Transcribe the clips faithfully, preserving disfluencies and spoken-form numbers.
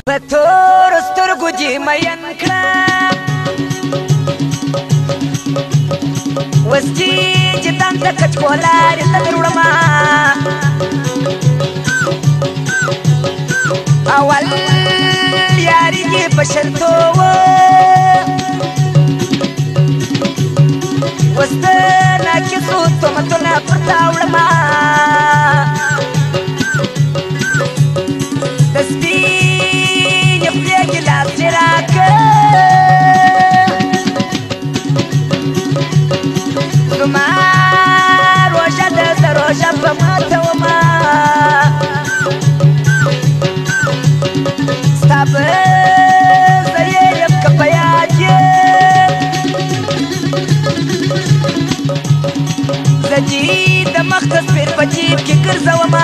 پتور سترګو دې مین کړم اوس چې جدان ته کچکولارې ته در وړمه اول یاري یې په شرطو وه اوس د ناکسو تهمتونه پر تا وړمه د سپینې خولې ګیلاس یې راکړه زما روژه ده زه روژه په ماتومه ستا به زه یې یم که په یاد یې زه دې د مخ تصویر په جیب کې ګرځومه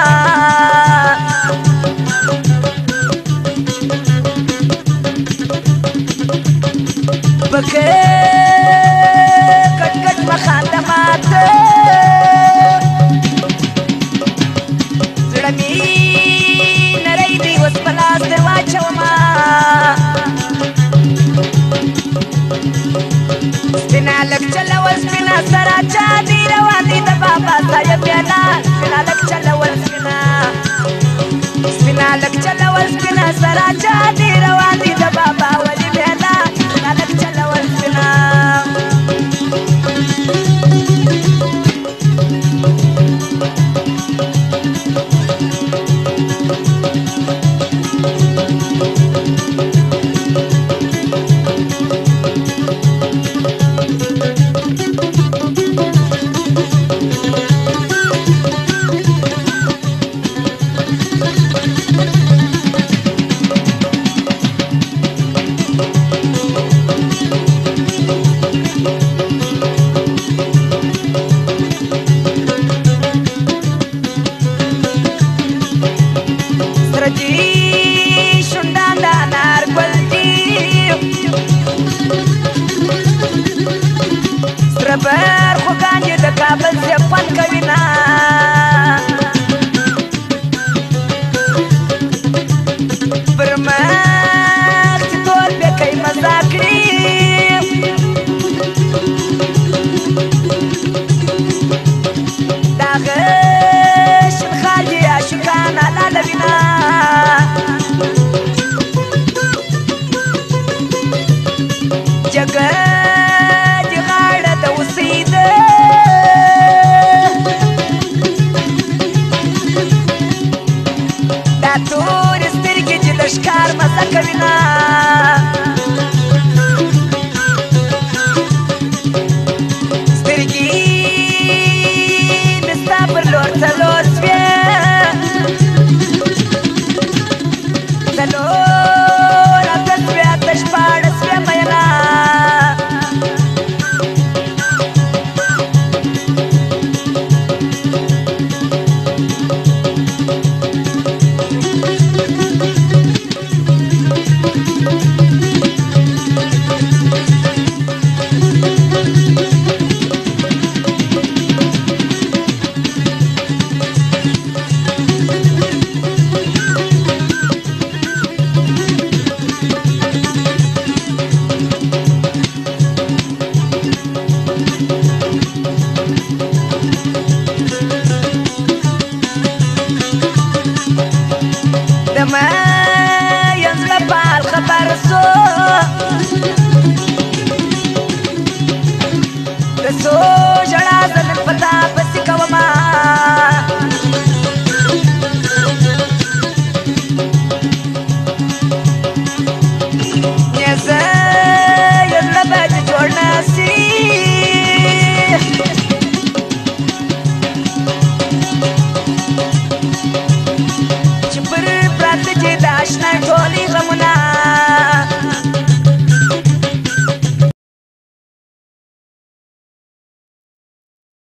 پکې کټ کټ مخانده ماته زړه مې نری دی اوس په لاس در واچومه سپینه لږ چلول سپینه سره چا دي روان دي د بابا صاحب بیانا سپینه لږ چلول سپینه سپینه لږ چلول سپینه سره چا دي روان دي د بابا ولي بیانا سپینه لږ چلول سپینه بر خوګان یې د کابل زه خوند کوي نه پر مخ چې ټول بېکی مزه کړي د هغه شین خال یې عاشقان حلالوي نه جګه دا تورې سترګې چې د ښکار مزه کوي نه سترګې مې ستا پر لور څلور شوې څلور